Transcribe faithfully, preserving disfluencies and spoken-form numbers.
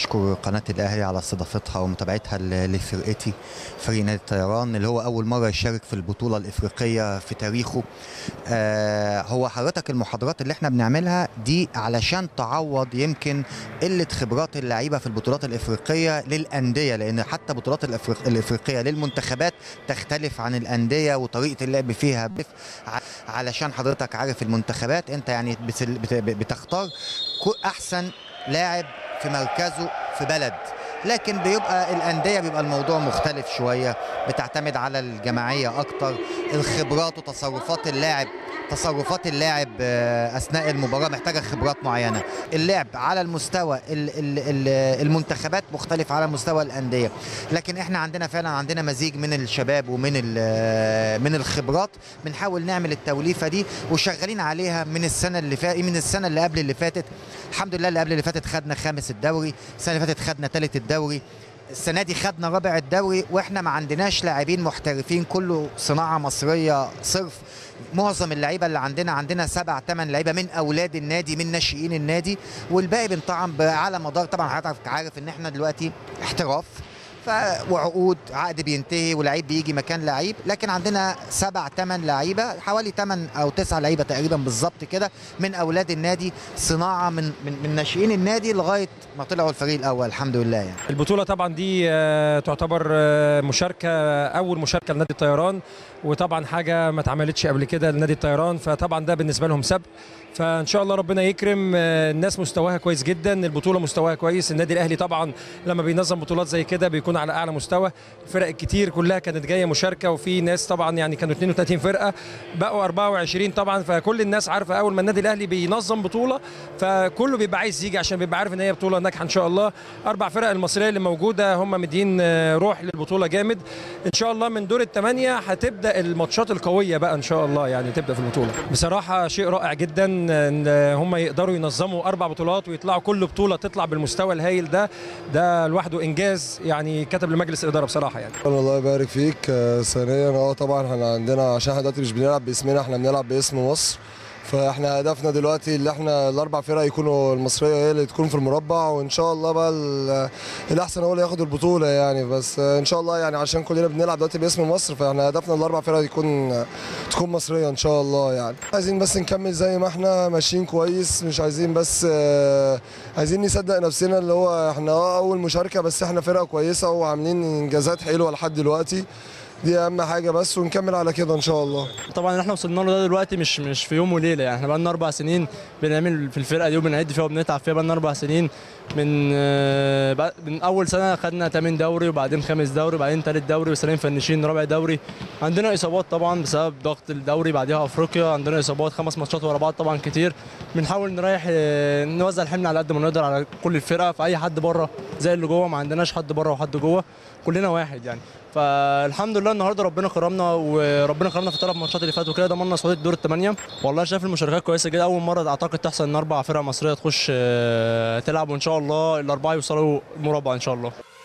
بشكر قناة الأهلي على استضافتها ومتابعتها ل- لفرقتي فريق نادي الطيران اللي هو أول مرة يشارك في البطولة الإفريقية في تاريخه. آه هو حضرتك المحاضرات اللي احنا بنعملها دي علشان تعوض يمكن قلة خبرات اللعيبة في البطولات الإفريقية للأندية، لأن حتى بطولات الأفريق- الإفريقية للمنتخبات تختلف عن الأندية وطريقة اللعب فيها، ع- علشان حضرتك عارف المنتخبات أنت يعني بتل- بت- بتختار كو- أحسن لاعب في مركزه في بلد، لكن بيبقى الأندية بيبقى الموضوع مختلف شوية، بتعتمد على الجماعية أكتر، الخبرات وتصرفات اللاعب تصرفات اللاعب آه، أثناء المباراة محتاجة خبرات معينة. اللعب على المستوى ال- ال- ال- المنتخبات مختلف على مستوى الأندية، لكن احنا عندنا فعلا عندنا مزيج من الشباب ومن ال- من الخبرات، بنحاول نعمل التوليفة دي وشغالين عليها من السنة اللي فاتت من السنة اللي قبل اللي فاتت. الحمد لله اللي قبل اللي فاتت خدنا خامس الدوري، السنة اللي فاتت خدنا ثالث الدوري، السنة دي خدنا رابع الدوري، واحنا ما عندناش لاعبين محترفين، كله صناعة مصرية صرف. معظم اللعيبة اللي عندنا عندنا سبع ثمان لعيبة من أولاد النادي من ناشئين النادي، والباقي بنطعم على مدار، طبعا حضرتك عارف ان احنا دلوقتي احتراف ف وعقود عقد بينتهي ولعيب بيجي مكان لعيب، لكن عندنا سبع ثمان لعيبه، حوالي ثمان او تسع لعيبه تقريبا بالظبط كده من اولاد النادي، صناعه من من, من ناشئين النادي لغايه ما طلعوا الفريق الاول الحمد لله يعني. البطولة طبعا دي آه، تعتبر آه، مشاركة أول مشاركة لنادي الطيران، وطبعا حاجة ما اتعملتش قبل كده لنادي الطيران، فطبعا ده بالنسبة لهم سبق. فإن شاء الله ربنا يكرم. آه، الناس مستواها كويس جدا، البطولة مستواها كويس. النادي الأهلي طبعا لما بينظم بطولات زي كده بيكون على أعلى مستوى. الفرق الكتير كلها كانت جاية مشاركة، وفي ناس طبعا يعني كانوا اثنين وثلاثين فرقة بقوا أربعة وعشرين طبعا. فكل الناس عارفة أول ما النادي الأهلي بينظم بطولة فكله بيبقى عايز يجي عشان بيبقى عارف إن هي بطولة ناجحة إن شاء الله. أربع فرق المصرية اللي موجودة هم مدين آه، روح للبطولة جامد. إن شاء الله من دور الثمانية هتبدأ الماتشات القوية بقى إن شاء الله، يعني تبدأ في البطولة. بصراحة شيء رائع جدا إن هم يقدروا ينظموا أربع بطولات ويطلعوا كل بطولة تطلع بالمستوى الهائل ده، ده لوحده إنجاز يعني كتب لمجلس الإدارة بصراحة يعني. الله يبارك فيك. آه، ثانيا اه طبعا احنا عندنا، عشان احنا دلوقتي مش بنلعب باسمنا، احنا بنلعب باسم مصر، فاحنا هدفنا دلوقتي اللي احنا الاربع فرق يكونوا المصريه هي اللي تكون في المربع، وان شاء الله بقى ال- الاحسن هو اللي ياخد البطوله يعني. بس آه، ان شاء الله يعني عشان كلنا بنلعب دلوقتي باسم مصر، فاحنا هدفنا الاربع فرق يكون تكون مصريه ان شاء الله يعني. عايزين بس نكمل زي ما احنا ماشيين كويس، مش عايزين بس آه، عايزين نصدق نفسنا اللي هو احنا اه اول مشاركه، بس احنا فرقه كويسه وعاملين انجازات حلوه لحد دلوقتي، دي اهم حاجه بس، ونكمل على كده ان شاء الله. طبعا اللي احنا وصلنا له ده دلوقتي مش مش في يوم وليله، يعني احنا بقى لنا اربع سنين بنعمل في الفرقه دي وبنعد فيها وبنتعب فيها، بقى لنا اربع سنين. من آه، بقى- من اول سنه خدنا ثامن دوري، وبعدين خامس دوري، وبعدين ثالث دوري، وسنين فنشين رابع دوري. عندنا اصابات طبعا بسبب ضغط الدوري، بعديها افريقيا عندنا اصابات، خمس ماتشات ورا بعض طبعا كتير. بنحاول نريح آه، نوزع الحمل على قد ما نقدر على كل الفرقه، فاي حد بره زي اللي جوه، ما عندناش حد بره وحد جوه، كلنا واحد يعني. فالحمد لله النهارده ربنا كرمنا، وربنا كرمنا في الثلاث ماتشات اللي فاتوا كده، ضمننا صعود الدور الثمانيه. والله شايف المشاركات كويسه جدا، اول مره اعتقد تحصل ان اربع فرق مصريه تخش آه، تلعب، وان شاء الله الاربعه يوصلوا المربع ان شاء الله.